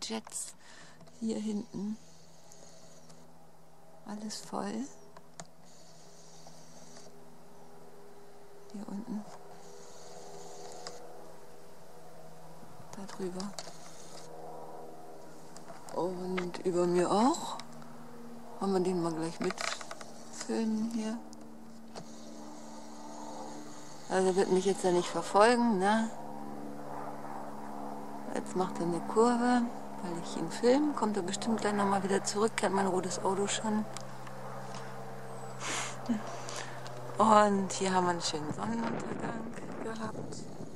Jets hier hinten. Alles voll. Hier unten. Da drüber. Und über mir auch. Wollen wir den mal gleich mitfilmen hier? Also wird mich jetzt ja nicht verfolgen, ne? Jetzt macht er eine Kurve, weil ich ihn filme. Kommt er bestimmt gleich nochmal wieder zurück. Kennt mein rotes Auto schon. Und hier haben wir einen schönen Sonnenuntergang gehabt.